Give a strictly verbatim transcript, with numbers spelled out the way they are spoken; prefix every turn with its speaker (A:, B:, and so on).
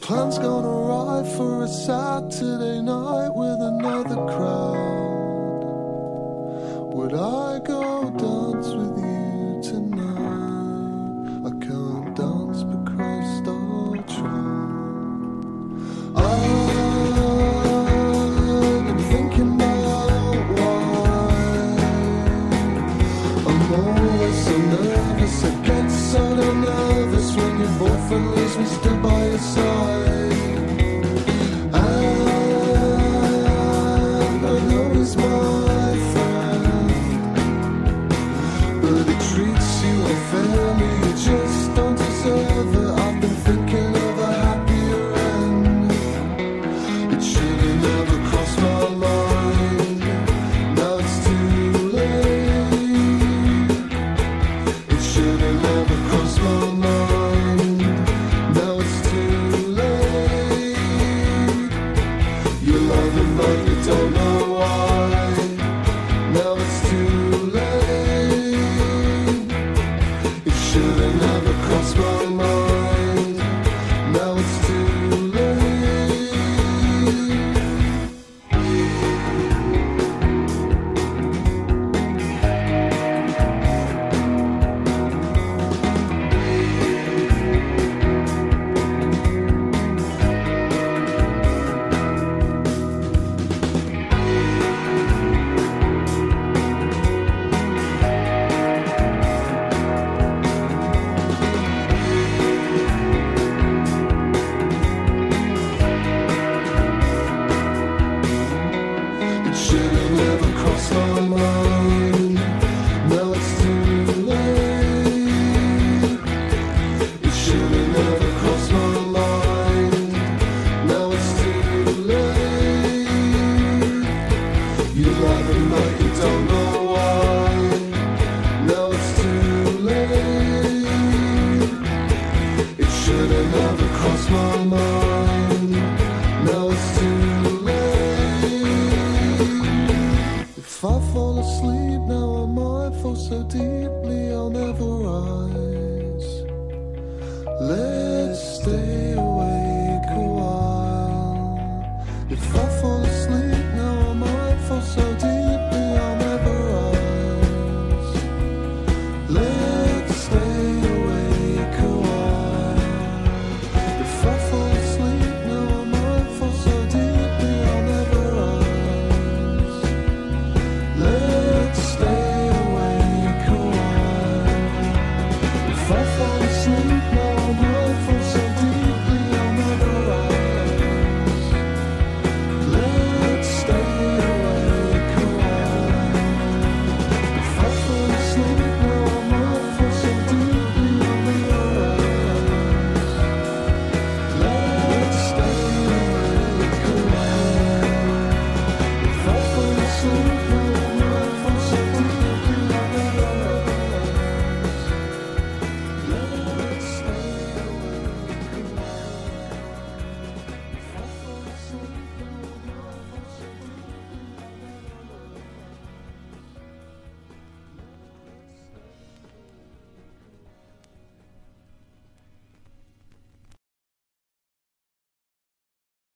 A: Plan's gonna arrive for a Saturday night with another crowd. Would I go dance with you tonight? I can't dance, but Christ, I'll try. I've been thinking about why I'm always so nervous. I get so damn nervous when your boyfriend leaves me still by your side. And I know he's my friend, but he treats you unfairly. You just don't deserve it. I've been thinking